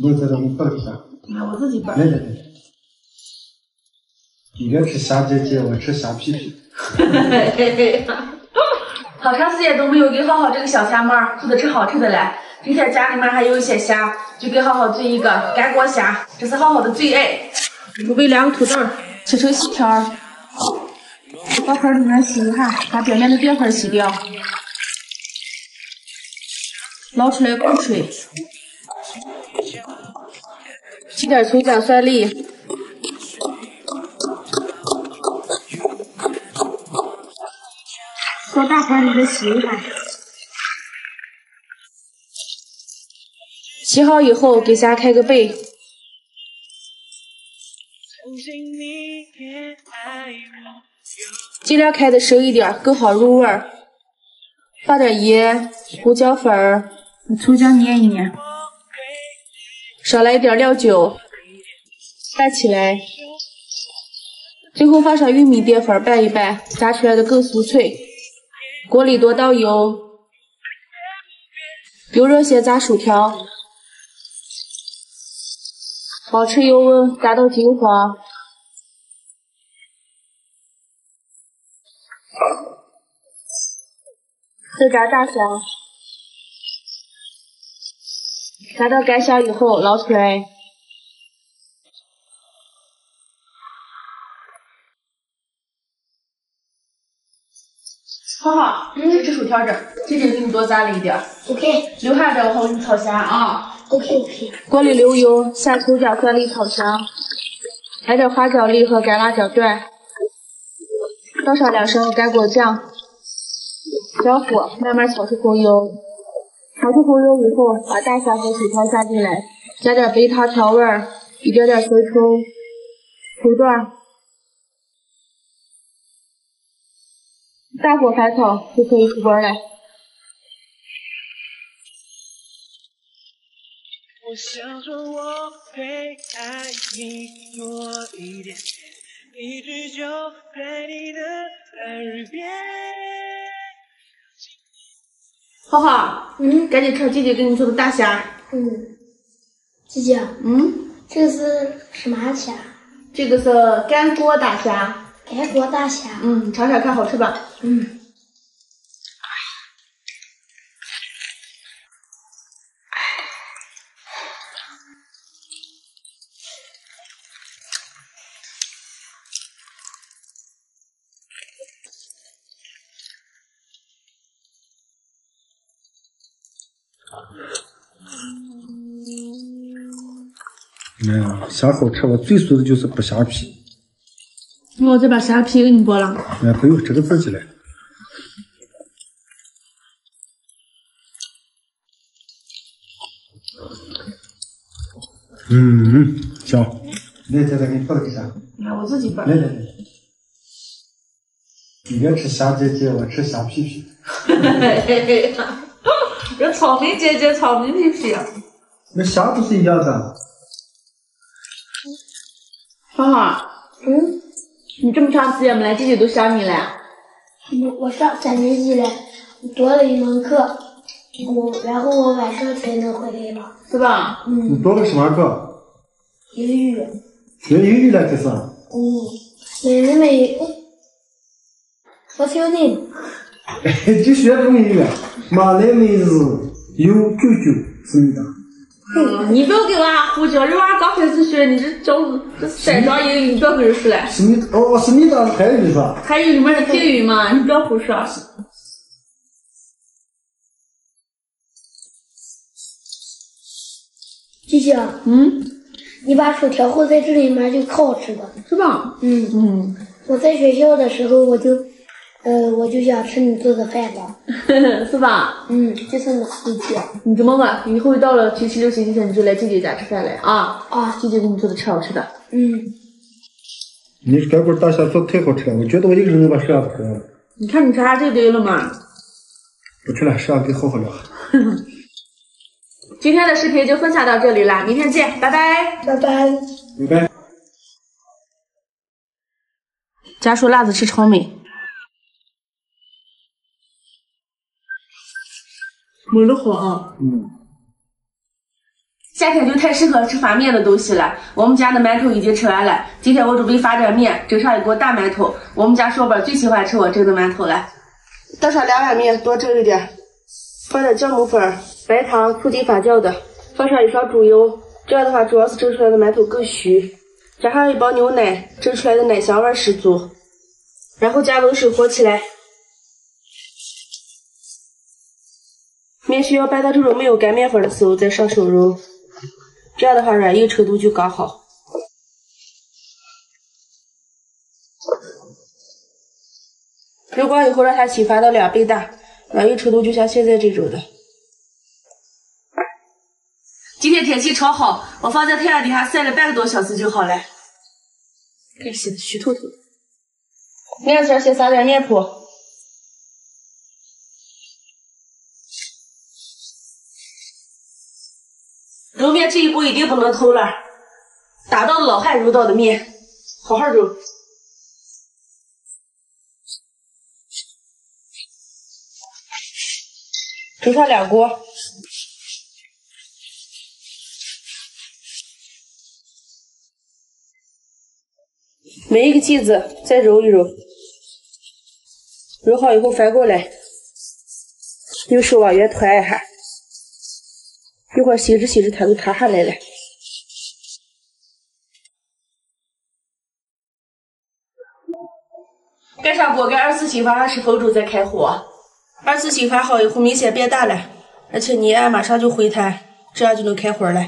我在这里搞一下。 那我自己拌。 来，你别吃虾姐姐，我吃虾皮皮。 好长时间都没有给浩浩这个小虾猫做的吃好吃的了。今天家里面还有一些虾，就给浩浩做一个干锅虾，这是浩浩的最爱。准备2个土豆，切成细条，到盆里面洗一下，把表面的淀粉洗掉，捞出来控水，起点葱姜蒜粒。到大盘里再洗一下，洗好以后给虾开个背，尽量开的深一点，更好入味儿。放点盐、胡椒粉、葱姜捏一捏，少来一点料酒，拌起来。最后放上玉米淀粉拌一拌，炸出来的更酥脆。锅里多倒油，油热些炸薯条，保持油温，炸到金黄。再炸大虾，炸到干香以后捞出来。浩浩，你吃薯条这，姐姐给你多炸了一点。 OK。 留下点，我给你炒虾啊。 OK。 锅里留油，下葱姜蒜粒炒香，来点花椒粒和干辣椒段，倒上2勺干锅酱，小火慢慢炒出红油。炒出红油以后，把大虾和薯条下进来，加点白糖调味儿，一点点生抽、葱段。大火翻炒就可以出锅了。 我想说我会爱你多一点，一直就在你的耳边。 浩浩，赶紧吃姐姐给你做的大虾。 姐姐，这个是什么虾？ 这个是干锅大虾。 干锅大虾。 你尝尝看好吃吧？ 哎呀，虾好吃，我最俗的就是剥虾皮。 我再把虾皮给你剥了。 哎，不用，这个自己来。香。来，姐姐给你剥一下。 那我自己剥。 来，你别吃虾姐姐，我吃虾皮皮。 这草莓姐姐，草莓皮皮。 那虾不是一样的。 浩浩，你这么长时间没来，姐姐都想你了。 我上3年级了，多了一门课，然后我晚上才能回来了， 是吧？ 你多了什么课？ 英语。 学英语了，这是。 妹妹，What's your name？ 就学中英了。My name is U99，思密达。 你不要给娃胡教，这娃刚开始学，你这3张英语，你不要跟人说了。 思密达是韩语是吧？ 韩语里面是敬语嘛，你不要胡说。 姐姐，你把薯条和在这里面就可好吃了， 是吧？ 我在学校的时候我就想吃你做的饭了， 是吧？ 就是呢，姐姐。 你这么吧，以后到了星期6、星期天你就来姐姐家吃饭来啊！姐姐给你做的吃好吃的。 你干锅大虾做太好吃了，我觉得我一个人能把食量吃了。 你看你吃啥就对了嘛。 不吃了，食量给好好聊。 今天的视频就分享到这里啦，明天见，拜拜。 拜拜。 拜拜。 家说辣子吃超美。焖的好啊。 夏天就太适合吃发面的东西了。我们家的馒头已经吃完了，今天我准备发点面，蒸上一锅大馒头。我们家硕宝最喜欢吃我蒸的馒头了。倒上2碗面，多蒸一点，放点酵母粉、白糖、醋底发酵的，放上1勺猪油，这样的话主要是蒸出来的馒头更虚。加上1包牛奶，蒸出来的奶香味十足。然后加温水和起来。面需要掰到这种没有干面粉的时候再上手揉，这样的话软硬程度就刚好。揉光以后让它起发到2倍大，软硬程度就像现在这种的。今天天气超好，我放在太阳底下晒了半个多小时就好了。该洗的虚透透的。面上先撒点面铺。揉面这一步一定不能偷懒，打到老汉揉到的面，好好揉。蒸上2锅，每一个剂子再揉一揉，揉好以后翻过来，用手往圆团一下。一会儿洗着洗着它都塌下来了。盖上锅，给2次醒发20分钟再开火。2次醒发好以后明显变大了，而且泥按马上就回弹，这样就能开火了。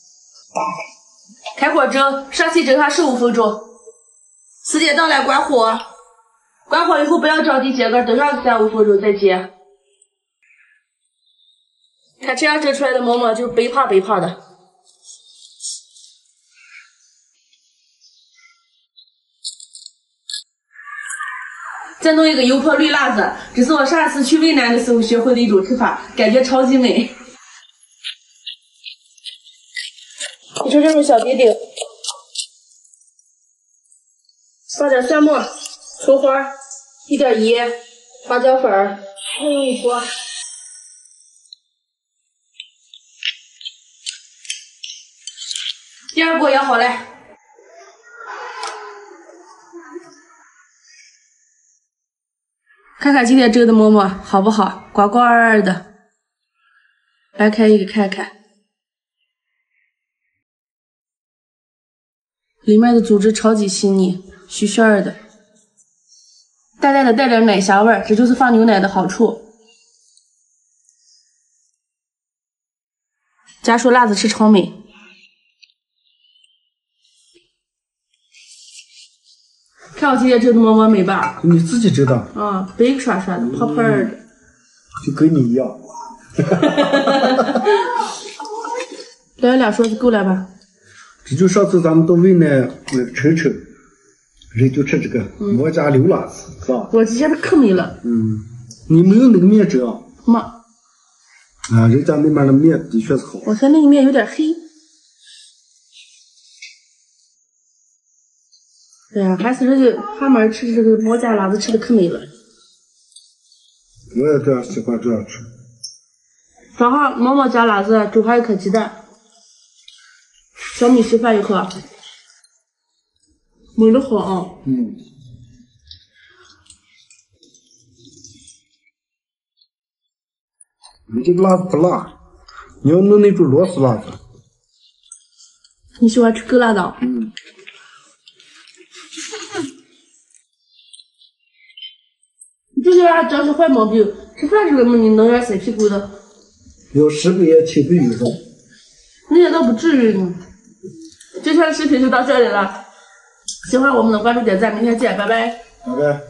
开火蒸，上气蒸上15分钟。时间到了，关火。关火以后不要着急揭盖，等上3-5分钟再揭。看这样蒸出来的馍馍就是肥胖肥胖的。再弄一个油泼绿辣子，这是我上次去渭南的时候学会的一种吃法，感觉超级美。你说这种小丁丁，放点蒜末、葱花，一点盐、花椒粉，再用一锅。第2锅也好了，看看今天蒸的馍馍好不好？光光二二的，掰开一个看看，里面的组织超级细腻，絮絮儿的，淡淡的带点奶香味儿，这就是放牛奶的好处。家说辣子吃超美。看我今天蒸的馍馍美吧？ 你自己知道。 啊，白刷刷的，泡泡的。 就跟你一样。 2勺子够了吧？ 这就上次咱们到渭南那个晨晨，人就吃这个馍夹溜辣子，是吧？ 我之前可美了。 你没有那个面蒸啊？ 没。 啊，人家那边的面的确是好。 我看那个面有点黑。对呀，还是人家他们吃这个馍夹辣子吃的可美了。 我也这样喜欢这样吃。 早上馍馍夹辣子，煮上1颗鸡蛋，小米稀饭1盒，美得很。 你这个辣子不辣，你要弄那种螺丝辣子。 你喜欢吃够辣的？这些还真是坏毛病，吃饭时候嘛，你弄点塞屁股的。 有10不言，7不语是吧？ 那也倒不至于呢。今天的视频就到这里了，喜欢我们的关注点赞，明天见，拜拜。 拜拜。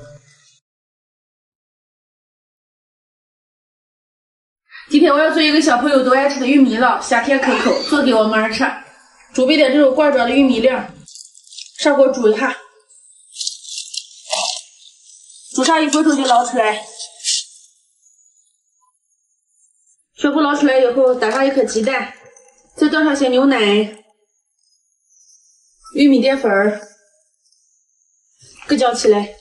今天我要做一个小朋友都爱吃的玉米烙，夏天可口，做给我们儿吃。准备点这种罐装的玉米粒儿，上锅煮一下，煮上1分钟就捞出来。全部捞出来以后，打上1颗鸡蛋，再倒上些牛奶、玉米淀粉，各搅起来，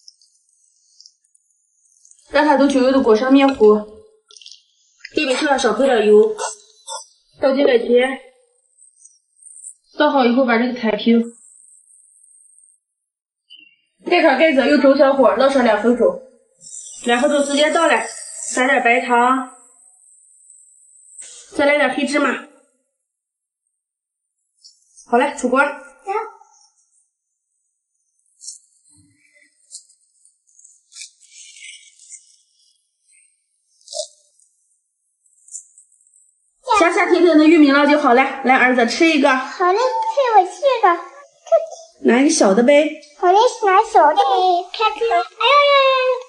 让它都均匀的裹上面糊。电饼铛上少喷点油，倒进点盐， 倒好以后把这个摊平，盖上盖子，用中小火烙上2分钟。2分钟时间到了，撒点白糖，再来点黑芝麻。好嘞，出锅。香香甜甜的玉米烙就好了，来儿子吃一个。 好嘞，陪我吃个。 拿一个小的呗。 好嘞，拿小的。看看，哎呀呀呀！